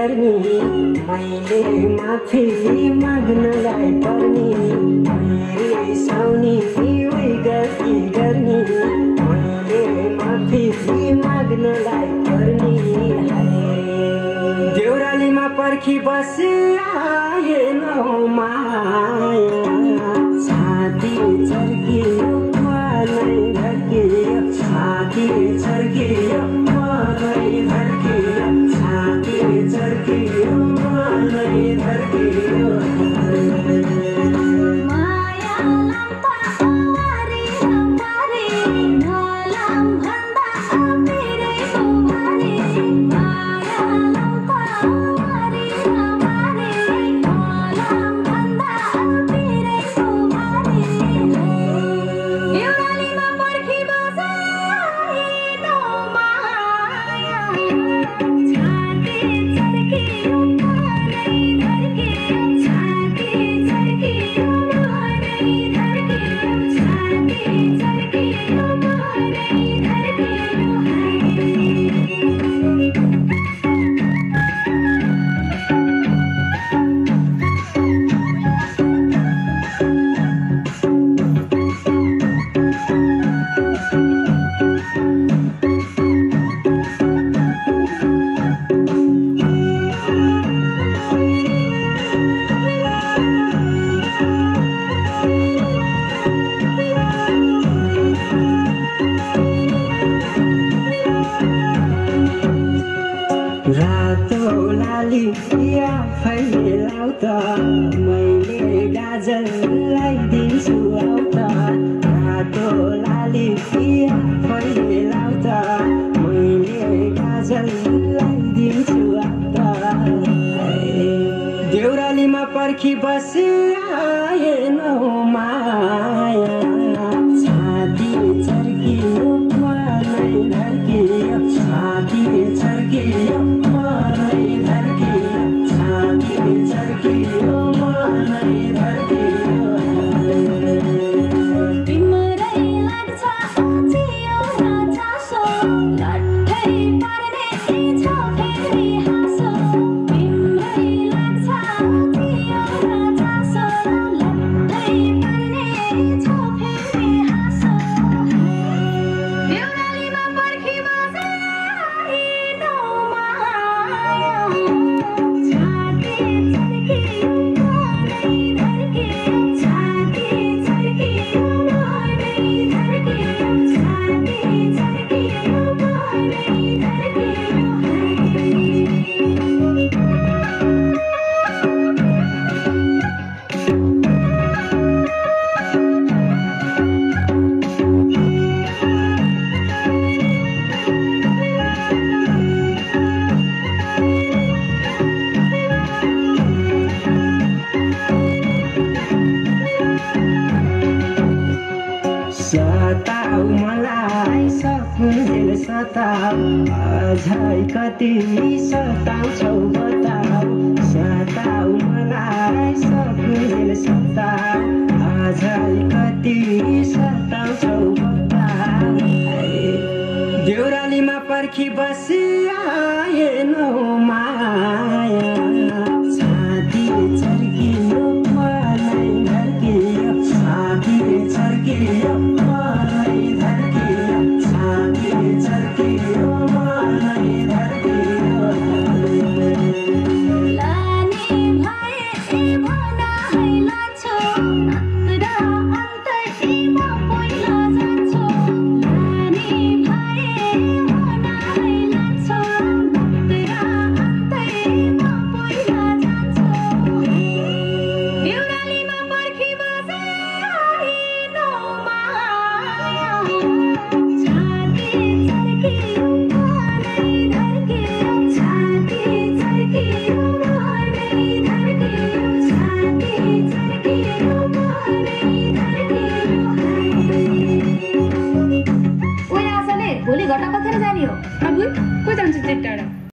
गर्ने मैले माफी माग्नलाई पर्ने मैले साउनी उही गल्ती गर्ने मैले माफी माग्नलाई पर्ने देउरालीमा पर्खी बसे आएन माया छाती चर्कियो मलाई धर्कियो छाती चर्कियो मलाई धर्कियो छाती चर्कियो मलाई धर्कियो रातो लाली आफैले लाउ त मैले गाजल लगाइदिन्छु आउ त रातो लाली आफैले लाउ त मैले गाजल लगाइदिन्छु आउ त देउरालीमा पर्खी बसे आएन माया छाती चर्कियो मलाई धर्कियो छाती चर्कियो मलाई धर्कियो छाती चर्कियो मलाई धर्कियो तिम्रै लाग्छ चियो र चासो लट्ठै पर्ने छ फेरि हाँसो तिम्रै लाग्छ चियो र चासो लट्ठै पर्ने छ फेरि हाँसो देउरालीमा पर्खी बसे आएन माया छाती चर्कियो मलाई धर्कियो छाती चर्कियो मलाई धर्कियो छाती चर्कियो मलाई धर्कियो सताउ मलाई सकुन्जेल सताउ अझै कति सताउँछौ बताउ सताउ मलाई सकुन्जेल सताउ अझै कति सताउँछौ बताउ देउरालीमा पर्खी बसे आएन माया छाती चर्कियो मलाई धर्कियो छाती चर्कियो मलाई धर्कियो छाती चर्कियो मलाई धर्कियो लाने भए भना है लान्छौ नत्र अन्तै म पहिला जान्छु लाने भए भना है लान्छौ नत्र अन्तै म पहिला जान्छु देउरालीमा पर्खी बसे आएन माया छाती चर्कियो मलाई धर्कियो छाती चर्कियो मलाई धर्कियो छाती चर्कियो मलाई धर्कियो ओइ आशाले भोलि घटा कथेर जाने हो अब को जान्छ त्यही टाढा